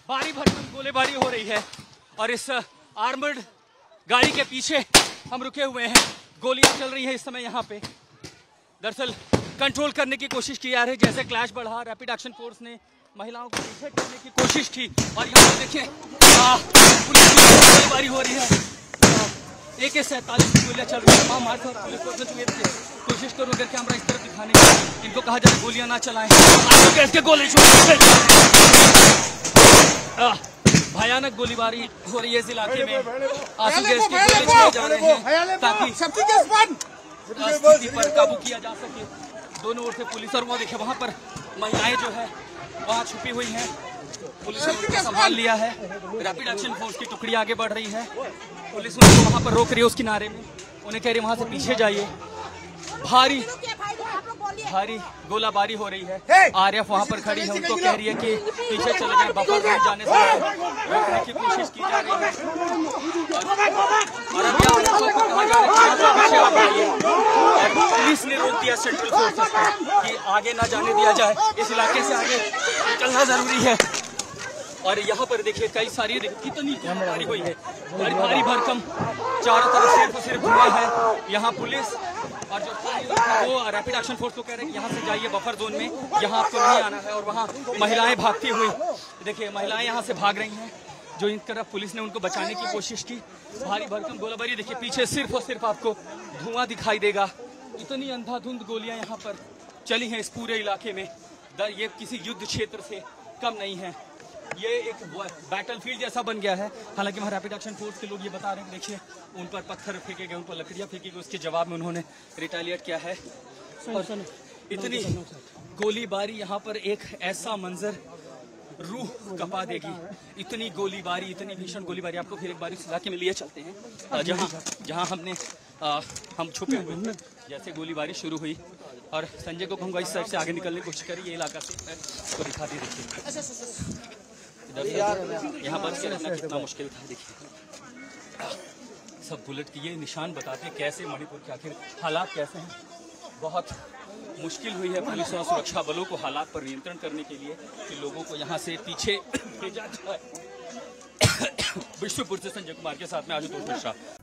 भारी भरकम गोलीबारी हो रही है और इस आर्मर्ड गाड़ी के पीछे हम रुके हुए हैं। गोलियां चल रही है इस समय यहाँ पे। दरअसल कंट्रोल करने की कोशिश की जा रही है। जैसे क्लैश बढ़ा, रैपिड एक्शन फोर्स ने महिलाओं को पीछे करने की कोशिश की और यहाँ पर देखिए पुलिस की गोलीबारी हो रही है। AK-47 की गोलियां चल रही है। तमाम मार्च और पुलिस को कोशिश करो अगर कैमरा इस तरफ दिखाने की। इनको कहा जाए गोलियां ना चलाएं। आंसू गैस के गोले भयानक गोलीबारी हो रही है इस इलाके में। आंसू गैस के गोले चलाए जा रहे हैं ताकि स्थिति पर काबू किया जा सके। दोनों ओर से पुलिस और वो देखिए वहाँ पर महिलाएं जो है वहाँ छुपी हुई हैं। पुलिस ने उनको संभाल लिया है। रैपिड एक्शन फोर्स की टुकड़ी आगे बढ़ रही है। पुलिस उनको वहाँ पर रोक रही है उस किनारे में। उन्हें कह रही है वहाँ से पीछे जाइए। भारी गोलाबारी हो रही है। आरएफ वहाँ पर खड़ी है, उनको कह रही है कि पीछे चले जाए। बफर जोन जाने से रोकने की कोशिश की जा रही है और अब कहा जा रहा है और पुलिस ने रोक दिया सेंट्रल फोर्सेस को कि आगे ना जाने दिया जाए। इस इलाके से आगे निकलना जरूरी है। और यहाँ पर देखिए कई सारी कितनी गोलीबारी हुई है। भारी भरकम चारों तरफ सिर्फ धुआं है। यहाँ पुलिस और जो वो रैपिड एक्शन फोर्स को कह रहे हैं कि यहाँ से जाइए बफर जोन में, यहाँ आपको नहीं आना है। और वहाँ महिलाएं भागती हुई देखिए, महिलाएं यहाँ से भाग रही हैं। जो इन तरफ पुलिस ने उनको बचाने की कोशिश की। भारी भरकम गोलीबारी देखिए, पीछे सिर्फ और सिर्फ आपको धुआं दिखाई देगा। इतनी अंधाधुंध गोलियां यहाँ पर चली हैं इस पूरे इलाके में। ये किसी युद्ध क्षेत्र से कम नहीं है। ये एक बैटलफील्ड जैसा बन गया है। हालांकि वहाँ रैपिड एक्शन फोर्स के लोग ये बता रहे हैं, देखिए उन पर पत्थर फेंके गए, उन पर लकड़ियाँ फेंकी गई। उसके जवाब में उन्होंने रिटेलिएट किया है। और इतनी गोलीबारी यहाँ पर एक ऐसा मंजर रूह कपा देगी। इतनी गोलीबारी, इतनी भीषण गोलीबारी। आपको फिर एक बार इस इलाके में लिए चलते हैं जहाँ हम छुपे हुए हैं। जैसे गोलीबारी शुरू हुई और संजय को कहूँगा इस साइड से आगे निकलने की कोशिश करिए। ये इलाका से इसको दिखाती देखिए। यहाँ बच के रहना कितना मुश्किल था। देखिए सब बुलेट के ये निशान बताते हैं कैसे मणिपुर के आखिर हालात कैसे हैं। बहुत मुश्किल हुई है पुलिस और सुरक्षा बलों को हालात पर नियंत्रण करने के लिए कि लोगों को यहाँ से पीछे भेजा जाए। विष्णुपुर से संजय कुमार के साथ में आशुतोष मिश्रा।